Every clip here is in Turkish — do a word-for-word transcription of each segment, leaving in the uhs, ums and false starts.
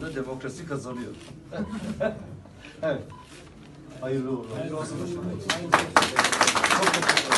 sonunda demokrasi kazanıyor. Evet. Hayırlı uğurlu. Hayırlı olsun. Çok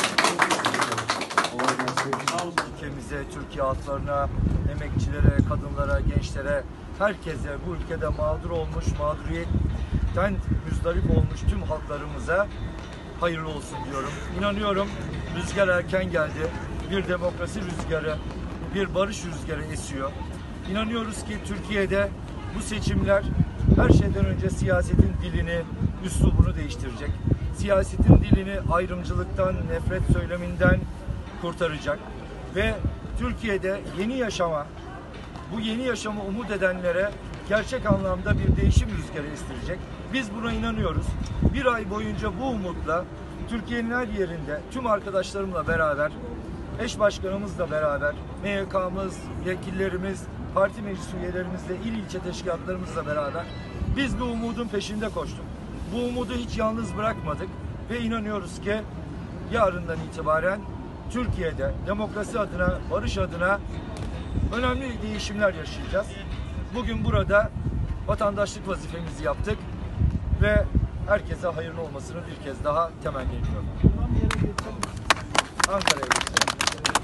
ülkemize, Türkiye halklarına, emekçilere, kadınlara, gençlere, herkese, bu ülkede mağdur olmuş, mağduriyetten müzdarip olmuş tüm halklarımıza hayırlı olsun diyorum. İnanıyorum rüzgar erken geldi. Bir demokrasi rüzgarı, bir barış rüzgarı esiyor. İnanıyoruz ki Türkiye'de bu seçimler her şeyden önce siyasetin dilini, üslubunu değiştirecek. Siyasetin dilini ayrımcılıktan, nefret söyleminden kurtaracak. Ve Türkiye'de yeni yaşama, bu yeni yaşamı umut edenlere gerçek anlamda bir değişim rüzgarı estirecek. Biz buna inanıyoruz. Bir ay boyunca bu umutla Türkiye'nin her yerinde tüm arkadaşlarımla beraber, eş başkanımızla beraber, M Y K'mız, vekillerimiz, parti meclis üyelerimizle, il ilçe teşkilatlarımızla beraber biz bu umudun peşinde koştuk. Bu umudu hiç yalnız bırakmadık ve inanıyoruz ki yarından itibaren Türkiye'de demokrasi adına, barış adına önemli değişimler yaşayacağız. Bugün burada vatandaşlık vazifemizi yaptık ve herkese hayırlı olmasını bir kez daha temenni ediyorum. Ankara'ya gideceğim.